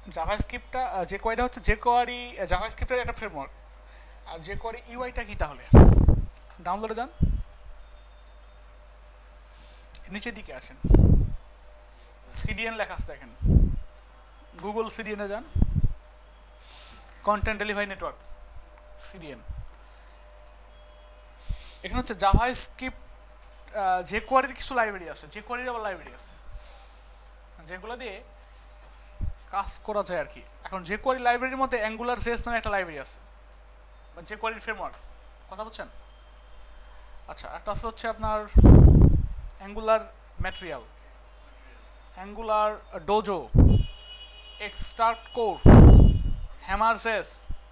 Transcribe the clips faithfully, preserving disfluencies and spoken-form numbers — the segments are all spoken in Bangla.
জাভাস্ক্রিপ্টটা যে কোয়ারিটা হচ্ছে যে কোয়ারি জাভাস্ক্রিপ্টের একটা ফ্রেমওয়ার্ক। আর যে কোয়ারি ইউআইটা কি তাহলে? ডাউনলোডে যান, নিচের দিকে আসেন, সিডিএন লেখা আছে দেখেন, গুগল সিডিএনে যান, কন্টেন্ট ডেলিভারি নেটওয়ার্ক সিডিএন। এখানে হচ্ছে জাভাস্ক্রিপ্ট যে কোয়ারির কিছু লাইব্রেরি আছে, যে কোয়ারির আবার লাইব্রেরি আছে যেগুলো দিয়ে কাজ করা যায় আর কি। এখন যে কোয়ারি লাইব্রেরির মধ্যে অ্যাঙ্গুলার জেস নামে একটা লাইব্রেরি আছে, বা যে কোয়ারির ফ্রেমওয়ার্ক, কথা বলছেন? আচ্ছা, একটা আছে হচ্ছে আপনার Angular material, Angular Dojo, extract core, hammer JS,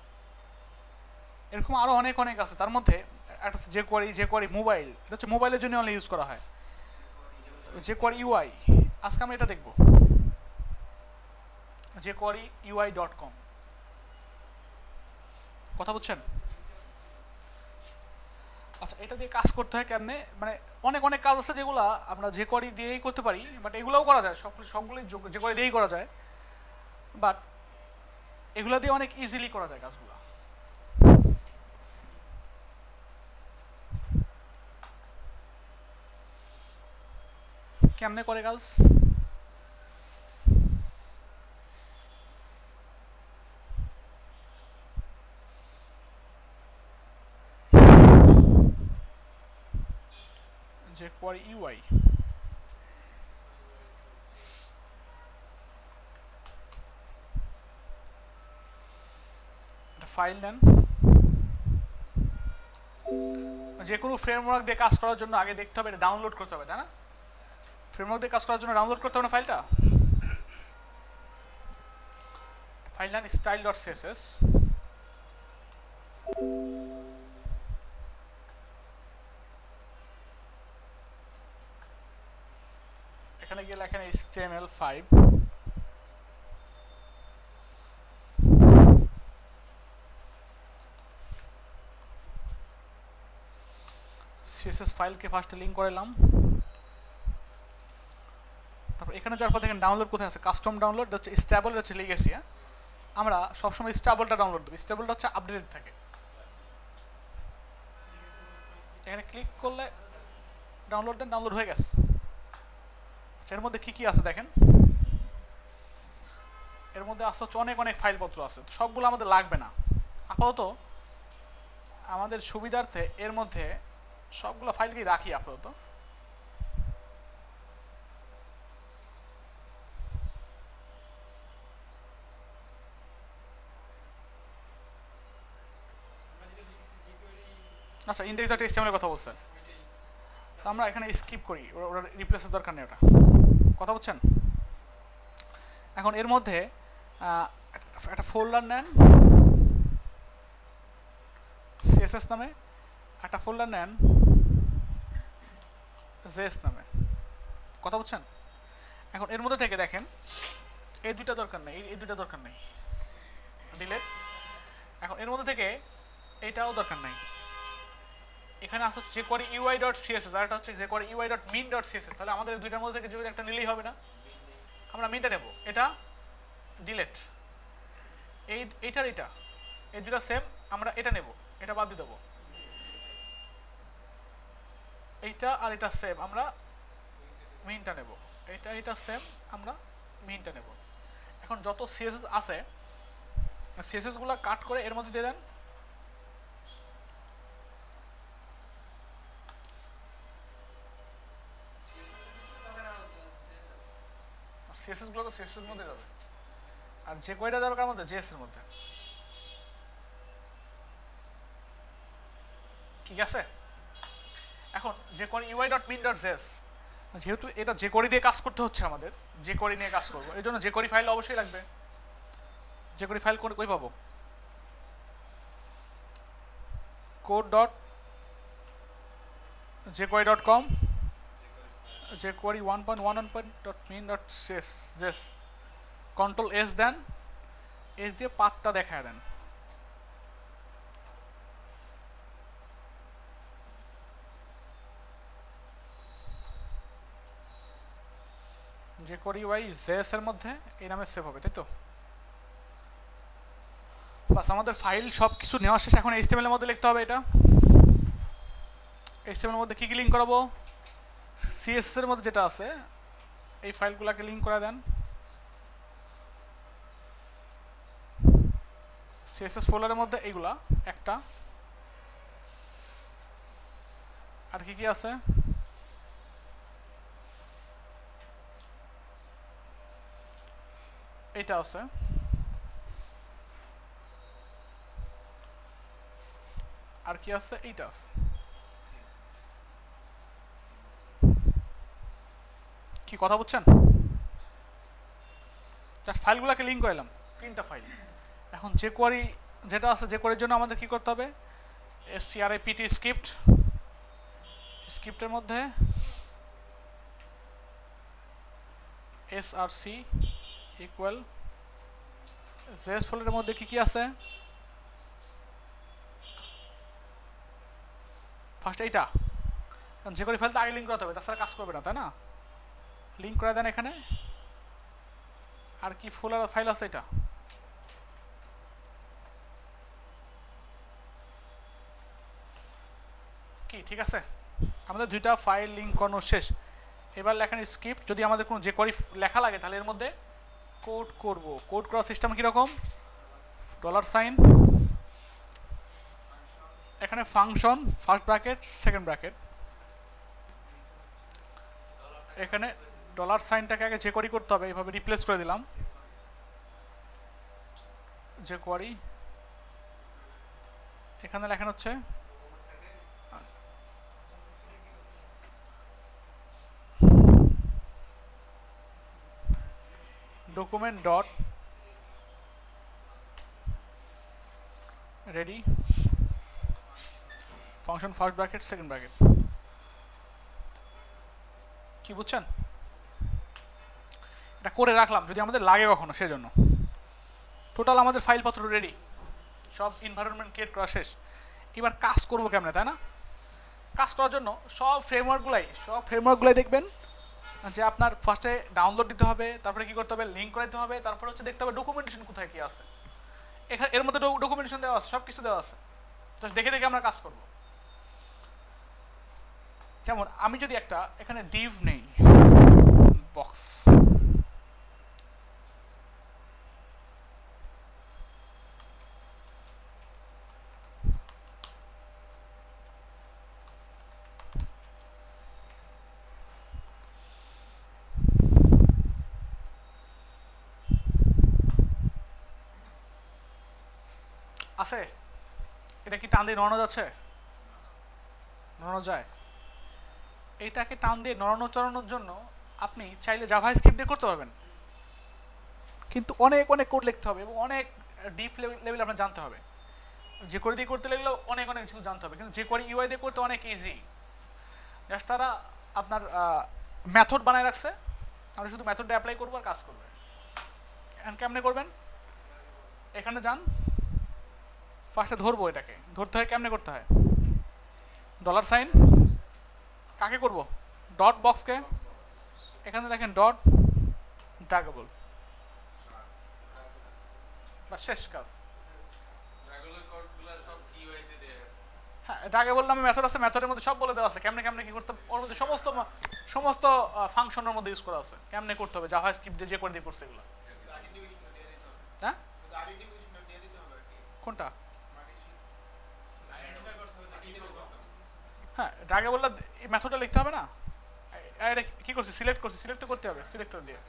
এরকম আরও অনেক অনেক আছে। তার মধ্যে একটা যে কোয়ারি যে কোয়ারি মোবাইল, এটা হচ্ছে মোবাইলের জন্য অনলি ইউজ করা হয়। যে কোয়ারি ইউআই, আজকে আমরা এটা দেখব, যে কোয়ারি ইউআই ডট কম, কথা বুঝছেন? আচ্ছা, এটা দিয়ে কাজ করতে হয় কেমনে? মানে অনেক অনেক কাজ আছে যেগুলো আমরা যে কোয়ারি দিয়েই করতে পারি, বাট এগুলোও করা যায়, সব সবগুলোই যে কোয়ারি দিয়েই করা যায়, বাট এগুলো দিয়ে অনেক ইজিলি করা যায় কাজগুলো। কেমনে করে কাজ? যে কোয়ারি ইউআই, ফাইল নেন, যে কোনো ফ্রেমওয়ার্ক দিয়ে কাজ করার জন্য আগে দেখতে হবে এটা ডাউনলোড করতে হবে, তাই না? ফ্রেমওয়ার্ক দিয়ে কাজ করার জন্য ডাউনলোড করতে হবে না ফাইলটা। ফাইল নেন স্টাইল ডট সিএসএস, এখানে গিয়ে লেখেন H T M L five, CSS ফাইলকে ফার্স্টে লিঙ্ক করলাম। তারপর এখানে যাওয়ার পর দেখেন ডাউনলোড কোথায় আছে, কাস্টম ডাউনলোড হচ্ছে স্টেবল, হচ্ছে লিগেসি। হ্যাঁ, আমরা সবসময় স্টেবলটা ডাউনলোড দেবো, স্টেবলটা হচ্ছে আপডেটেড থাকে। এখানে ক্লিক করলে ডাউনলোড দেন, ডাউনলোড হয়ে গেছে। আচ্ছা, এর মধ্যে কী কী আছে দেখেন, এর মধ্যে আসতে হচ্ছে অনেক অনেক ফাইলপত্র আছে, সবগুলো আমাদের লাগবে না আপাতত, আমাদের সুবিধার্থে এর মধ্যে সবগুলো ফাইলকেই রাখি আপাতত। আচ্ছা, ইন্ডেক্স ডট এইচটিএমএল কথা বলছেন, তো আমরা এখানে স্কিপ করি, ওটা রিপ্লেসের দরকার নেই, ওটা কথা বলছেন। এখন এর মধ্যে একটা ফোল্ডার নেন সিএসএস নামে, একটা ফোল্ডার নেন জেএস নামে, কথা বলছেন। এখন এর মধ্যে থেকে দেখেন এই দুইটা দরকার নেই, এই দুইটা দরকার নেই, ডিলেট। এখন এর মধ্যে থেকে এইটাও দরকার নেই। এখানে আসছে jQuery UI dot CSS, আর এটা হচ্ছে jQuery UI dot min dot CSS. তাহলে আমাদের দুইটার মধ্যে থেকে যদি একটা নিলেই হবে না, আমরা মিনটা নেব, এটা ডিলেট। এই এইটার এটা, এই দুটা সেম, আমরা এটা নেব, এটা বাদ দিয়ে দেবো। এইটা আর এটা সেম, আমরা মিনটা নেব, এইটা এটা সেম, আমরা মিনটা নেব। এখন যত সিএসএস আছে সিএসএস গুলো কাট করে এর মধ্যে দিয়ে দেন। সিএসএস গুলো তো সিএসএস এর মধ্যে যাবে, আর যে কয়টা যাবে কার মধ্যে, জেএস এর মধ্যে, ঠিক আছে। এখন jQuery UI dot min dot JS, যেহেতু এটা যে কোয়ারি দিয়ে কাজ করতে হচ্ছে আমাদের, যে কোয়ারি নিয়ে কাজ করবো, এই জন্য যে কোয়ারি ফাইল অবশ্যই লাগবে। যে কোয়ারি ফাইল কই পাবো, code dot jQuery dot com, jQuery one point one one point dot min dot JS, control S দেন, এস দিয়ে পাতটা দেখায় দেন। যে কোয়ারি ওয়াই জেএস এর মধ্যে এই নামে সেভ হবে, তাই তো? বাস আমাদের ফাইল সব কিছু নেওয়া শেষ। এখন এইচটিএমএল এর মধ্যে লিখতে হবে এটা। এইচটিএমএল এর মধ্যে কী কী লিঙ্ক করাবো? সিএসএস এর মধ্যে যেটা আছে এই ফাইলগুলোকে লিঙ্ক করে দেন। সিএসএস ফোল্ডারের মধ্যে এইগুলা একটা, আর কি কি আছে? এইটা আছে, আর কি আছে? এইটা আছে। কি কথা বুঝছেন? জাস্ট ফাইলগুলোকে লিঙ্ক করলাম, তিনটা ফাইল। এখন যে কোয়ারি যেটা আছে, যে কোয়ারির জন্য আমাদের কি করতে হবে? এসসিআরআইপিটি স্ক্রিপ্ট, স্ক্রিপ্টের মধ্যে এসআরসি ইকুয়াল জেএস ফোল্ডারের মধ্যে কি কি আছে? ফার্স্ট এইটা, কারণ যে কোয়ারি ফাইল তো আগে লিঙ্ক করতে হবে, তাছাড়া কাজ করবে না, তাই না? লিঙ্ক করে দেন এখানে। আর কি ফোল্ডার ফাইল আছে? এটা কি ঠিক আছে? আমাদের দুইটা ফাইল লিঙ্ক করানো শেষ। এবার লেখেন স্ক্রিপ্ট। যদি আমাদের কোনো যে কোয়ারি লেখা লাগে তাহলে এর মধ্যে কোড করব। কোড করার সিস্টেম কীরকম? ডলার সাইন, এখানে function, first bracket, second bracket, এখানে ডলার সাইনটাকে আগে যে কোয়ারি করতে হবে এইভাবে রিপ্লেস করে দিলাম। যে কোয়ারি এখানে লেখেন হচ্ছে document dot ready function first bracket second bracket. কি বুঝছেন? এটা করে রাখলাম যদি আমাদের লাগে কখনো, সেই জন্য। টোটাল আমাদের ফাইলপত্র রেডি, সব এনভায়রনমেন্ট ক্রিয়েট করা শেষ। এবার কাজ করবো কেমনে, তাই না? কাজ করার জন্য সব ফ্রেমওয়ার্কগুলাই সব ফ্রেমওয়ার্কগুলাই দেখবেন যে আপনার ফার্স্টে ডাউনলোড দিতে হবে, তারপরে কি করতে হবে? লিঙ্ক করাইতে হবে, তারপরে হচ্ছে দেখতে হবে ডকুমেন্টেশন কোথায় কি আছে। এখানে এর মধ্যে ডকুমেন্টেশন দেওয়া আছে, সব কিছু দেওয়া আছে, জাস্ট দেখে দেখে আমরা কাজ করব। যেমন আমি যদি একটা এখানে ডিভ নেই, বক্স, আছে, এটা কি টান দিয়ে নড়ানো যাচ্ছে? নড়ানো যায়। এইটাকে টান দিয়ে নড়ানো চড়ানোর জন্য আপনি চাইলে জাভা স্ক্রিপ্ট দিয়ে করতে পারবেন, কিন্তু অনেক অনেক কোড লিখতে হবে এবং অনেক ডিপ লেভেল আপনার জানতে হবে। যে কোয়ারি দিয়ে করতে লাগলেও অনেক অনেক কিছু জানতে হবে, কিন্তু যে কোয়ারি ইউআই দিয়ে করতে অনেক ইজি। জাস্ট তারা আপনার মেথড বানায় রাখছে, আপনি শুধু মেথডটা অ্যাপ্লাই করবো আর কাজ করবে। কেমনে করবেন? এখানে যান, ফার্স্টে ধরবো, এটাকে ধরতে হয় কেমনে করতে হয়? ডলার সাইন কাকে করব? ডট বক্সকে, এখানে দেখেন ডট ড্র্যাগেবল, বা শেষ কাজ। হ্যাঁ, ড্র্যাগেবল নামে মেথড আছে, মেথডের মধ্যে সব বলে দেওয়া আছে কেমনে কেমনে কি করতে হবে। ওর মধ্যে সমস্ত সমস্ত ফাংশনের মধ্যে ইউজ করা আছে কেমনে করতে হবে। জাভা স্ক্রিপ্ট দিয়ে যে করে দিয়ে করছে এগুলো। হ্যাঁ, কোনটা? হ্যাঁ, ড্র্যাগেবলটা মেথডটা লিখতে হবে না? এটা কি করছি? সিলেক্ট করছি, সিলেক্ট তো করতে হবে সিলেক্টর দিয়ে।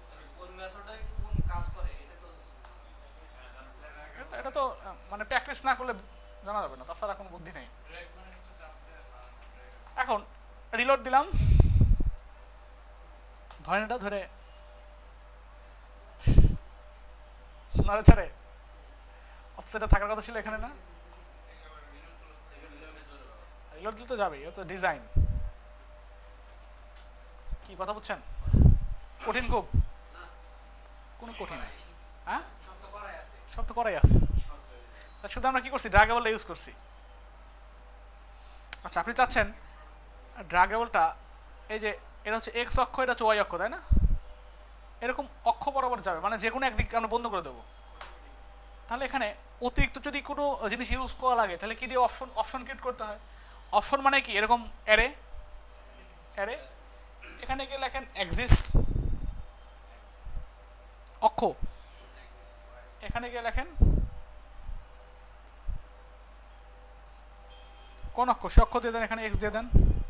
এটা তো মানে প্র্যাকটিস না করলে জানা যাবে না, তাছাড়া কোনো বুদ্ধি নেই। এখন রিলোড দিলাম, ধরেন এটা ধরে নাড়ে ছাড়ে, অথচ এটা থাকার কথা ছিল এখানে না। রিলোড দিতে যাবে, এটা তো ডিজাইন। কি কথা বুঝছেন? কঠিন খুব? কোনো কঠিন? হ্যাঁ, সব তো করাই আছে, শুধু আমরা কি করছি? ড্র্যাগেবলটা ইউজ করছি। আচ্ছা, আপনি চাচ্ছেন ড্র্যাগেবলটা এই যে এটা হচ্ছে এক্স অক্ষ, এটা হচ্ছে ওয়াই অক্ষ, তাই না? এরকম অক্ষ বরাবর যাবে, মানে যে কোনো একদিক আমরা বন্ধ করে দেবো। তাহলে এখানে অতিরিক্ত যদি কোনো জিনিস ইউজ করা লাগে তাহলে কি দিয়ে অপশন অপশন ক্রিয়েট করতে হয়। অপশন মানে কি এরকম অ্যারে অ্যারে এখানে গিয়ে লেখেন এক্সিস অক্ষ, এখানে গিয়ে লেখেন কোন অক্ষ, সে অক্ষ দিয়ে দেন, এখানে এক্স দিয়ে দেন।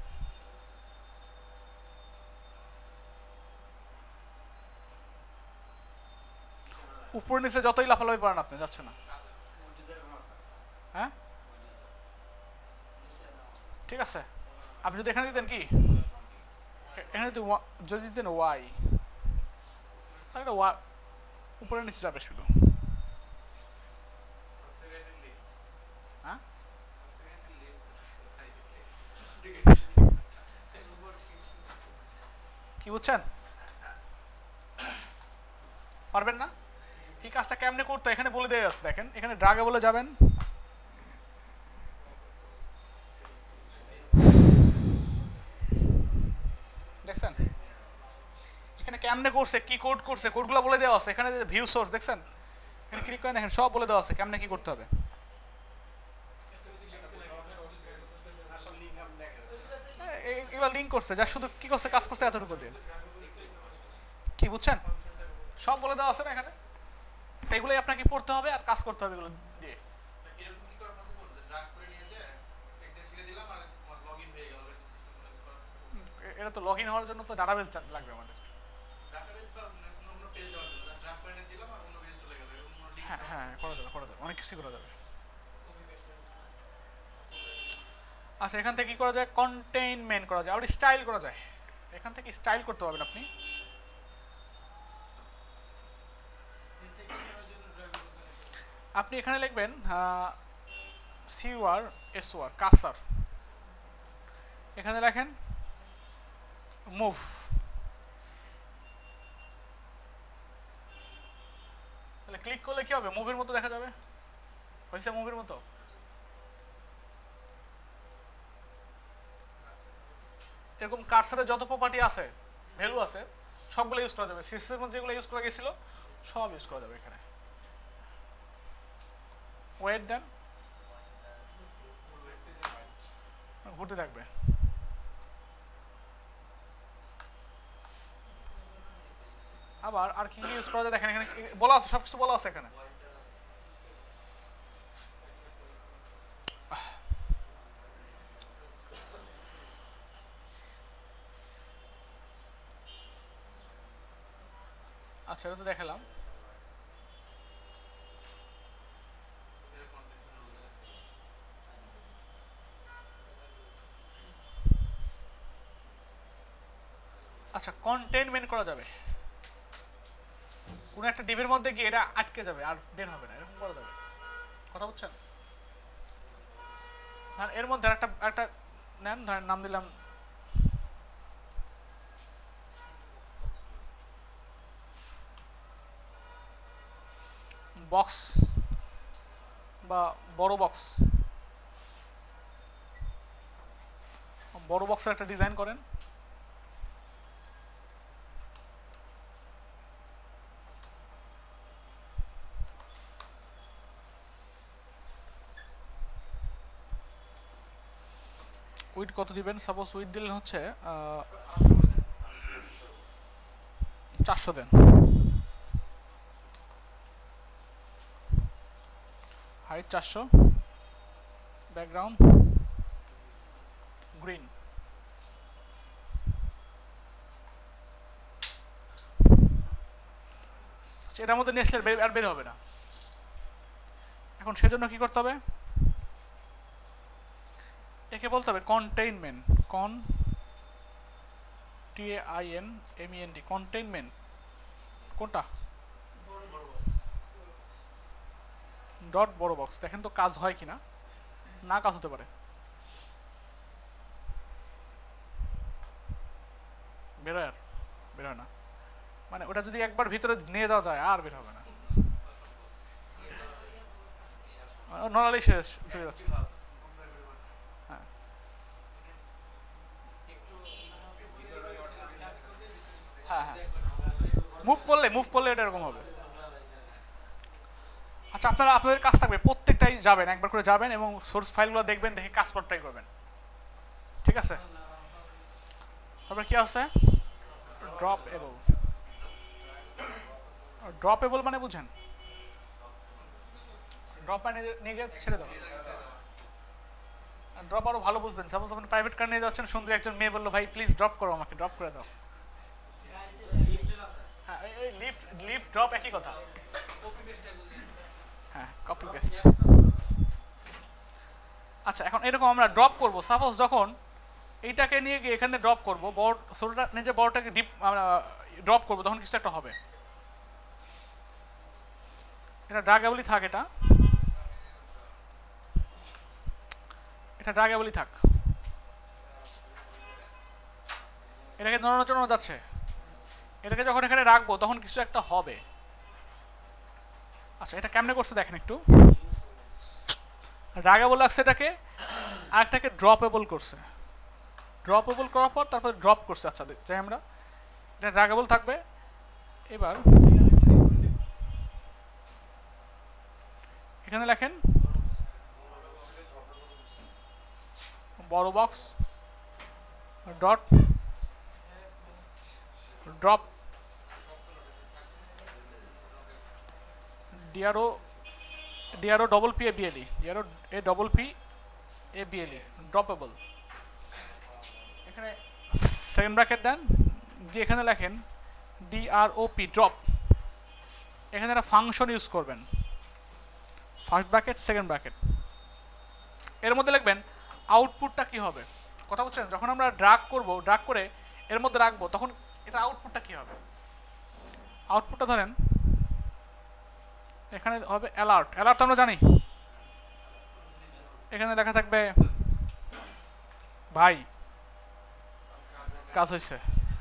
উপর নিচে যতই লাফালাফি পারেন আপনি যাচ্ছে না। হ্যাঁ ঠিক আছে, আপনি যদি এখানে দিতেন কি এখানে যদি যদি দিতেন ওয়াই তাহলে ওয়াই উপরে নিচে যাবে শুধু। হ্যাঁ কি বুঝছেন? পারবেন না? এই কাজটা কেমনে করতে এখানে বলে দেওয়া আছে, দেখেন এখানে ড্রাগে বলে যাবেন, দেখছেন এখানে কেমনে করছে, কি কোড করছে, কোডগুলো বলে দেওয়া আছে। এখানে ভিউ সোর্স দেখছেন, এখানে ক্লিক করেন, দেখেন সব বলে দেওয়া আছে কেমনে কি করতে হবে। এগুলো লিঙ্ক করছে, যা শুধু কি করছে কাজ করছে এতটুকু দিয়ে, কি বুঝছেন? সব বলে দেওয়া আছে না এখানে, এগুলোই আপনাকে পড়তে হবে আর কাজ করতে হবে এগুলো দিয়ে। এটা তো লগ ইন হওয়ার জন্য তো ডাটাবেস লাগবে আমাদের। হ্যাঁ হ্যাঁ করা যাবে করা যাবে অনেক কিছু করা যাবে। আচ্ছা এখান থেকে কি করা যায়, কন্টেইনমেন্ট করা যায়, আবার স্টাইল করা যায়। এখান থেকে স্টাইল করতে পারবেন আপনি। আপনি এখানে লিখবেন সিওয়ার এসওয়ার কার্সার, এখানে লেখেন মুভ, তাহলে ক্লিক করলে কি হবে, মুভির মতো দেখা যাবে। হয়েছে মুভির মতো। এরকম কার্সারের যত প্রপার্টি আছে ভ্যালু আছে সবগুলো ইউজ করা যাবে, সিএসএস এর মধ্যে যেগুলো ইউজ করা গেছিল সব ইউজ করা যাবে এখানে। ওয়েট দেন, ঘুরতে থাকবে। আবার আর কি ইউজ করা যায় দেখেন, এখানে বলা আছে, সবকিছু বলা আছে এখানে। আচ্ছা এটা তো দেখালাম। আচ্ছা কন্টেইনমেন্ট করা যাবে, কোন একটা ডিবের মধ্যে গিয়ে এটা আটকে যাবে আর বের হবে না, এরকম করা যাবে। কথা বুঝছেন? এর মধ্যে একটা একটা নেন, ধরেন নাম দিলাম বক্স বা বড় বক্স, বড় বক্সের একটা ডিজাইন করেন। উইড কত দিবেন, সাপোজ উইড দিলেন হচ্ছে চারশো দেন, হাইট চারশো, ব্যাকগ্রাউন্ড গ্রিন। এটার মধ্যে নেক্সট আর বের হবে না। এখন সেজন্য কি করতে হবে, একে বলতে হবে containment, con T A I N M E N T, containment. কোনটা ডট বড় বক্স, দেখেন তো কাজ হয় কিনা, না কাজ হতে পারে। বেরোয় আর বেরোয় না, মানে ওটা যদি একবার ভিতরে নিয়ে যাওয়া যায় আর বের হবে না, নর্মালি শেষ হয়ে যাচ্ছে। হ্যাঁ হ্যাঁ হ্যাঁ মুভ করলে মুভ করলে এটা এরকম হবে। আচ্ছা, আপনারা আপনাদের কাজ থাকবে প্রত্যেকটাই যাবেন, একবার করে যাবেন এবং সোর্স ফাইলগুলো দেখবেন, দেখে কাজ করার ট্রাই করবেন, ঠিক আছে? তারপরে কি আছে? Drop able. ড্রপ এবল মানে বুঝেন? ড্রপ মানে নিয়ে গিয়ে ছেড়ে দাও। ড্রপ আরও ভালো বুঝবেন। সাপোজ আপনি প্রাইভেট কার নিয়ে যাচ্ছেন, সুন্দর একজন মেয়ে বললো ভাই প্লিজ ড্রপ করো আমাকে, ড্রপ করে দাও। হ্যাঁ, এই লিফট লিফট ড্রপ একই কথা। হ্যাঁ, কপি পেস্ট। আচ্ছা, এখন এরকম আমরা ড্রপ করব। সাপোজ যখন এইটাকে নিয়ে গিয়ে এখানে ড্রপ করবো, বড় ছোটোটা নিজে বড়টাকে ডিপ আমরা ড্রপ করবো, তখন কিছু একটা হবে। এটা ড্রাগেবলই থাক, এটা এটা ড্রাগেবলই থাক। এটাকে নড়ানো চড়ানো যাচ্ছে। এটাকে যখন এখানে রাখবো তখন কিছু একটা হবে। আচ্ছা, এটা কেমনে করছে দেখেন একটু। ড্রাগেবল লাগছে এটাকে, আরেকটাকে ড্রপেবল করছে। ড্রপেবল করার পর তারপরে ড্রপ করছে। আচ্ছা, যাই আমরা, এটা ড্রাগেবল থাকবে। এবার এখানে লেখেন বড় box dot drop DRO DRO double P A BLE, DRO A double P A BLE, droppable. এখানে সেকেন্ড ব্র্যাকেট দেন, দিয়ে এখানে লেখেন ডিআরওপি ড্রপ। এখানে একটা ফাংশন ইউজ করবেন, ফার্স্ট ব্র্যাকেট সেকেন্ড ব্র্যাকেট। এর মধ্যে লিখবেন আউটপুটটা কি হবে। কথা বলছেন? যখন আমরা ড্রাগ করব, ড্রাগ করে এর মধ্যে রাখবো, তখন এটা আউটপুটটা কি হবে। আউটপুটটা ধরেন এখানে হবে অ্যালার্ট। অ্যালার্ট আমরা জানি, এখানে লেখা থাকবে ভাই কাজ হয়েছে।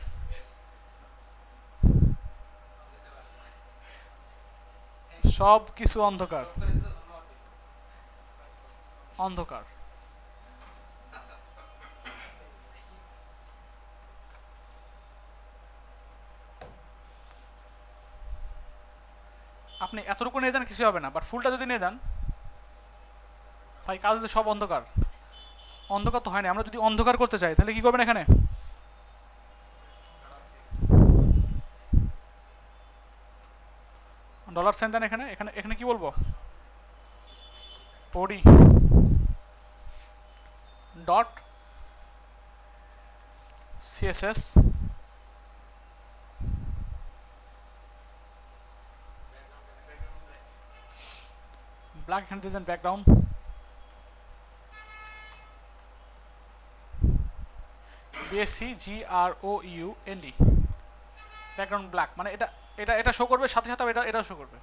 সব কিছু অন্ধকার অন্ধকার। আপনি এতটুকু নিয়ে যান কিছু হবে না, বাট ফুলটা যদি নিয়ে যান ভাই কাজ হচ্ছে সব অন্ধকার। অন্ধকার তো হয় না। আমরা যদি অন্ধকার করতে চাই তাহলে কি করবেন? এখানে ডলার সাইন দেন। এখানে এখানে এখানে কি বলবো? পড়ি ডট সিএসএস ব্ল্যাক, এখানে দিয়ে দেন background BSC G R O U N D, background black. মানে এটা এটা এটা শো করবে, সাথে সাথে এটা এটাও শো করবে।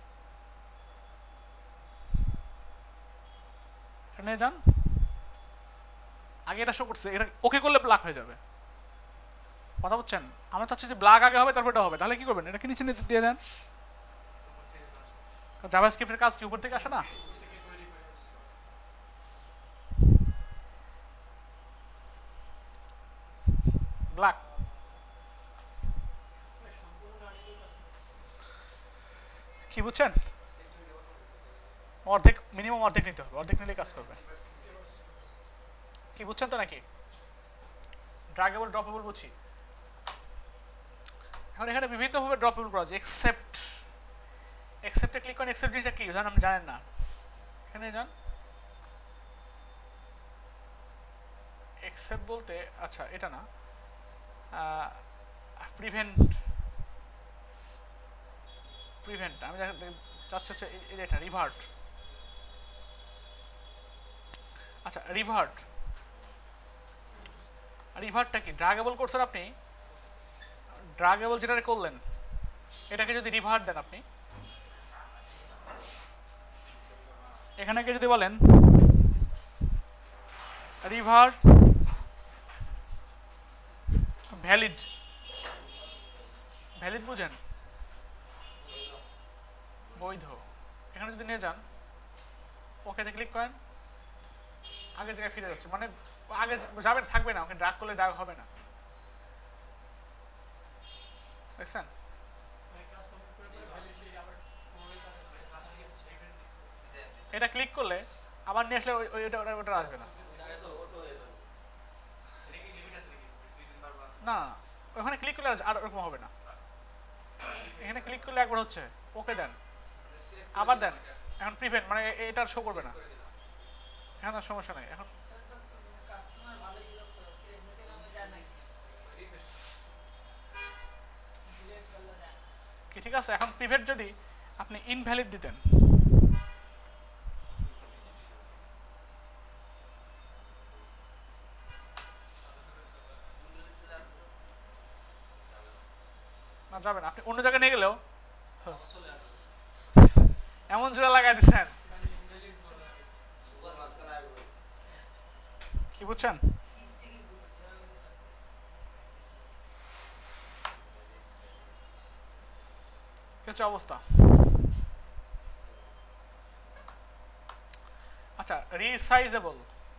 এখানে যান, আগে এটা শো করছে, এটা ওকে করলে ব্ল্যাক হয়ে যাবে। কথা বুঝছেন? আমরা চাচ্ছি যে ব্ল্যাক আগে হবে তারপর এটা হবে। তাহলে কি করবেন? এটাকে নিচে দিয়ে দেন। জাভাস্ক্রিপ্টের কাজ কি উপর থেকে আসে না? ব্ল্যাক। কি বুঝছেন? অর্ধেক, মিনিমাম অর্ধেক নিতে হবে, অর্ধেক নিলে কাজ করবে। কি বুঝছেন তো নাকি? ড্রাগেবল ড্রপেবল বুঝছি। এখন এখানে বিভিন্নভাবে ড্রপেবল করা যায়। এক্সেপ্ট, এক্সেপ্টে ক্লিক করেন। এক্সেপ্ট জিনিসটা কি জানেন? আপনি জানেন না, এখানে যান। এক্সেপ্ট বলতে, আচ্ছা এটা না, প্রিভেন্ট, প্রিভেন্ট আমি চাচ্ছি হচ্ছে এটা রিভার্ট। আচ্ছা, রিভার্ট, রিভার্টটা কি? ড্রাগেবল করছেন আপনি, ড্রাগেবল যেটা করলেন এটাকে যদি রিভার্ট দেন আপনি, এখানে যদি বলেন রিভার্ট ভ্যালিড, ভ্যালিড বুঝেন? বৈধ। এখানে যদি নিয়ে যান, ওকেতে ক্লিক করেন, আগের জায়গায় ফিরে যাচ্ছে। মানে আগে যাবে, থাকবে না। ওকে ড্রাগ করলে ড্রাগ হবে না, দেখছেন? নিয়ে আসলে ওই ওইটা ওটা ওটা আসবে না। না ওখানে ক্লিক করলে আর ওরকম হবে না, এখানে ক্লিক করলে একবার হচ্ছে, ওকে দেন, আবার দেন, এখন প্রিভেন্ট মানে এটা শো করবে না, এখন আর সমস্যা নেই। এখন কি ঠিক আছে? এখন প্রিভেন্ট যদি আপনি ইনভ্যালিড দিতেন, না যাবেন, আপনি অন্য জায়গায় নিয়ে গেলেও এমন জোড়া লাগাই দিচ্ছেন, কি বুঝছেন? কি হচ্ছে অবস্থা? আচ্ছা, রিসাইজেবল,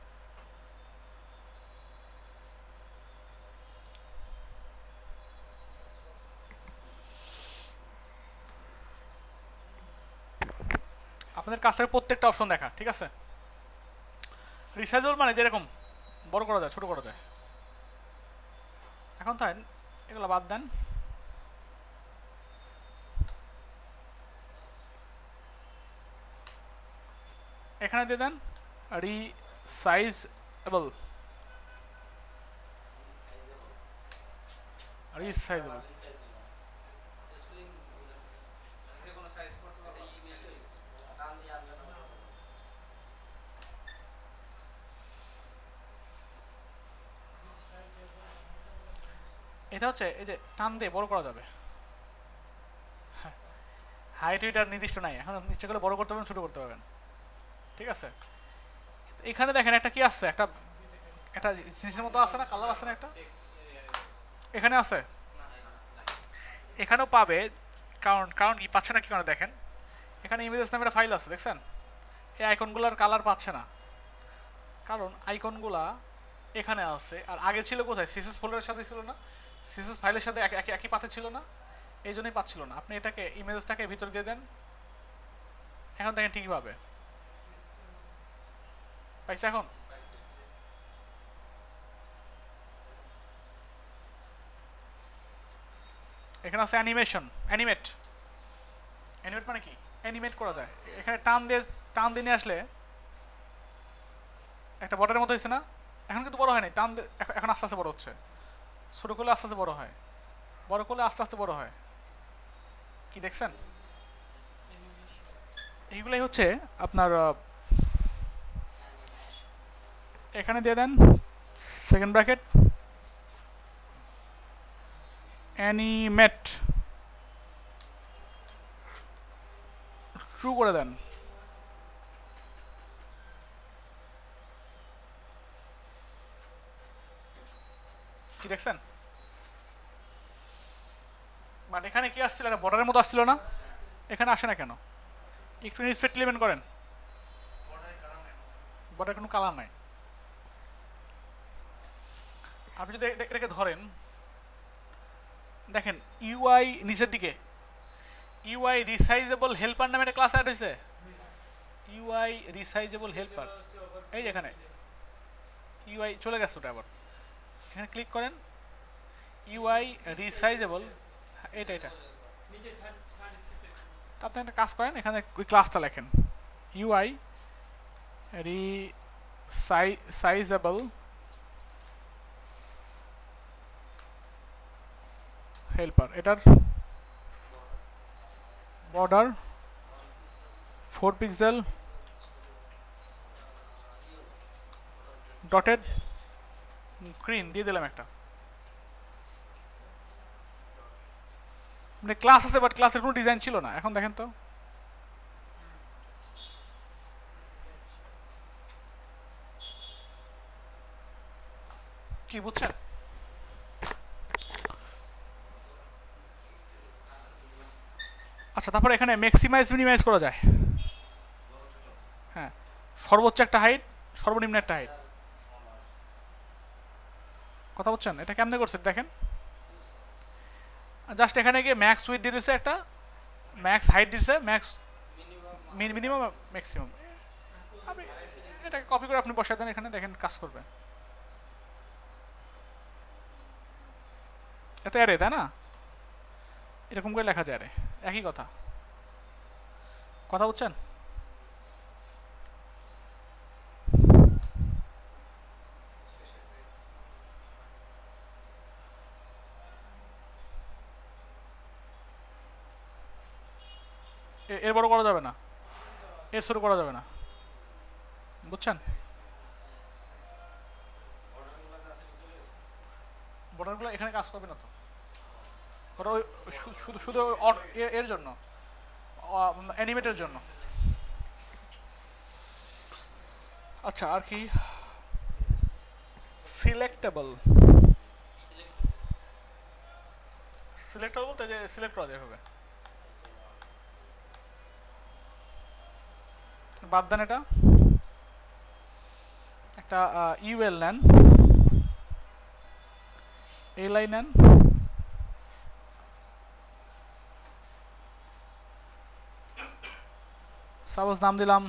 আপনাদের কাছ থেকে প্রত্যেকটা অপশন দেখা, ঠিক আছে? রিসাইজেবল মানে যেরকম বড় করা যায়, ছোট করা যায়। এখন তাই এগুলো বাদ দেন, এখানে দিয়ে দেন রিসাইজেবল, রিসাইজেবল। এটা হচ্ছে এই যে টান দিয়ে বড় করা যাবে, হাইট উইট আর নির্দিষ্ট নাই, এখন নিশ্চয় করে বড় করতে পারবেন, ছোট করতে পারবেন, ঠিক আছে? এখানে দেখেন একটা কি আছে, একটা একটা জিনিসের মতো আছে না, কালার আছে না একটা, এখানে আছে, এখানেও পাবে, কারণ কারণ কি পাচ্ছে না কি কারণে দেখেন, এখানে ইমেজেস নামে একটা ফাইল আছে, দেখছেন? এই আইকনগুলোর কালার পাচ্ছে না, কারণ আইকনগুলা এখানে আছে, আর আগে ছিল কোথায়, সিএসএস ফোল্ডারের সাথে ছিল না, সিএসএস ফাইলের সাথে একই একই পাথে ছিল না, এই জন্যই পাচ্ছিল না। আপনি এটাকে ইমেজটাকে ভিতরে দিয়ে দেন, এখন দেখেন ঠিকই পাবে, পাইছে? এখন এখানে আছে অ্যানিমেশন, অ্যানিমেট, অ্যানিমেট মানে কি, অ্যানিমেট করা যায়, এখানে টান দিয়ে টান দিয়ে নিয়ে আসলে একটা বটের মতো হয়েছে না, এখন কিন্তু বড় হয় নাই, টান এখন আস্তে আস্তে বড় হচ্ছে, ছোটো করলে আস্তে আস্তে বড় হয়, বড় করলে আস্তে আস্তে বড় হয়, কি দেখছেন? এইগুলাই হচ্ছে আপনার, এখানে দিয়ে দেন সেকেন্ড ব্র্যাকেট অ্যানিমেট, ট্রু করে দেন, কি দেখছেন? বাট এখানে কি আসছিল, একটা বর্ডারের মতো আসছিল না, এখানে আসে না কেন? একটু স্পেড ইলেভেন করেন, বর্ডার কোনো কালার নাই। আপনি যদি এটাকে ধরেন, দেখেন ইউআই নিচের দিকে, ইউআই রিসাইজেবল হেল্পার নামে একটা ক্লাস অ্যাড হয়েছে, ইউআই রিসাইজেবল হেল্পার, এই যে এখানে ইউআই চলে গেছে, ওটা আবার এখানে ক্লিক করেন, ইউআই রিসাইজেবল, এটা এটা আপনি একটা কাজ করেন, এখানে ওই ক্লাসটা লেখেন ইউআই রিসাইজেবল হেল্পার, এটার border four pixel dotted green দিয়ে দিলাম একটা, মানে ক্লাস আছে বাট ক্লাসের কোনো ডিজাইন ছিল না। এখন দেখেন তো, কি বুঝছেন? আচ্ছা, তারপরে এখানে ম্যাক্সিমাইজ মিনিমাইজ করা যায়, হ্যাঁ, সর্বোচ্চ একটা হাইট, সর্বনিম্ন একটা হাইট, কথা বলছেন? এটা কেমনে করছে দেখেন, জাস্ট এখানে গিয়ে ম্যাক্স উইথ দিয়ে দিচ্ছে, একটা ম্যাক্স হাইট দিচ্ছে, ম্যাক্স মিনিমাম ম্যাক্সিমাম, আপনি এটাকে কপি করে আপনি বসায় দেন এখানে, দেখেন কাজ করবে। এত অ্যারে, তাই না? এরকম করে লেখা যায় অ্যারে, একই কথা। কথা বুঝছেন? এর বড় করা যাবে না, এর ছোট করা যাবে না, বুঝছেন? বর্ডারগুলো এখানে কাজ করবে না তো, ওটা ওই শুধু শুধু এর জন্য, অ্যানিমেটের জন্য। আচ্ছা, আর কি? সিলেক্টেবল। সিলেক্টেবল বলতে যে সিলেক্ট করা যায় হবে। বাদ দেন এটা, একটা ইউএল নেন, এই লাইন নেন, সাপোজ নাম দিলাম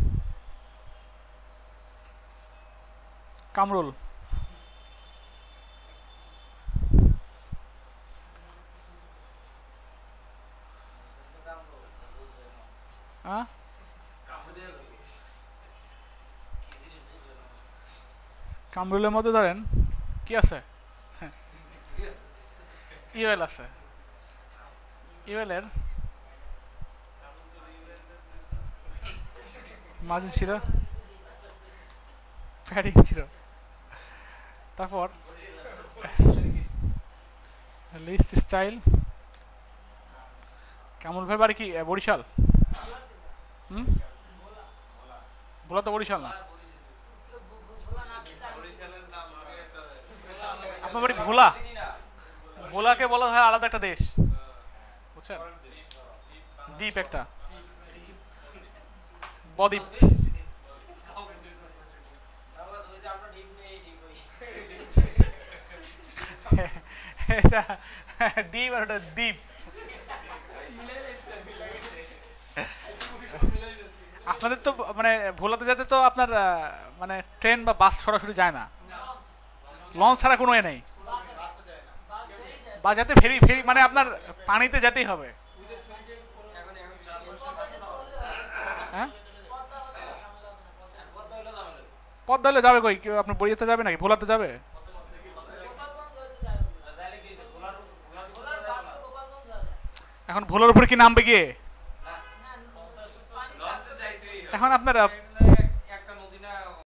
কামরুল। হ্যাঁ, কামরুলের মধ্যে ধরেন কি আছে, ইউএল আছে, ইউএল এর মাঝে ছিল প্যাডিং ছিল, তারপর লিস্ট স্টাইল। কামরুল ভাই বাড়ি কি বরিশাল? হুম, বলা তো বরিশাল না, আপনার বাড়ি ভোলা। ভোলাকে বলা হয় আলাদা একটা দেশ, বুঝছেন? দ্বীপ একটা, বদ্বীপ। এটা দ্বীপ আর ওটা দ্বীপ। আপনাদের তো মানে ভোলাতে যেতে তো আপনার মানে ট্রেন বা বাস সরাসরি যায় না, লঞ্চ ছাড়া কোনো এ নেই, বা যাতে ফেরি ফেরি মানে আপনার পানিতে যেতেই হবে। হ্যাঁ, পদ্মা হলে যাবে কই? কেউ আপনার বইয়েতে যাবে নাকি ভোলাতে যাবে? এখন ভোলার উপরে কি নামবে গিয়ে? এখন আপনার